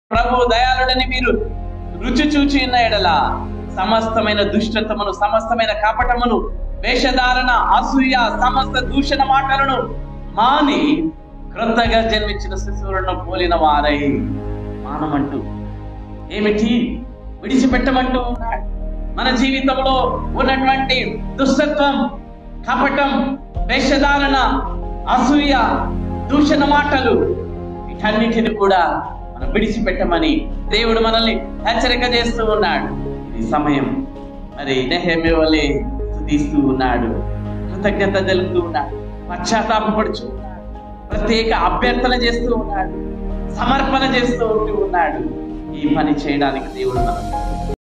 ప్రభు దయాళుడని మీరు రుచి చూచి ఉన్న ఎడల సమస్తమైన దుష్టతమును, సమస్తమైన కపటమును, వేషధారణ, అసూయ, సమస్త దూషణ మాటలను మాని క్రొత్తగా జన్మించిన శిశువులను పోలిన వారై మానమంటూ ఏమిటి విడిచిపెట్టమంటూ ఉన్నాడు. మన జీవితంలో ఉన్నటువంటి దుష్టత్వం, కపటం, వేషధారణ, అసూయ, దూషణ మాటలు, వీటన్నిటిని కూడా మనం విడిచిపెట్టమని దేవుడు మనల్ని హెచ్చరిక చేస్తూ ఉన్నాడు. ఈ సమయం మరి నెహెమ్యా వలె స్తుతిస్తూ ఉన్నాడు, కృతజ్ఞత తెలుపుతూ ఉన్నాడు, పశ్చాత్తాపపడుచు ఉన్నాడు, ప్రత్యేక అభ్యర్థన చేస్తూ ఉన్నాడు, సమర్పణ చేస్తూ ఉంటూ ఉన్నాడు. ఈ పని చేయడానికి దేవుడు మనం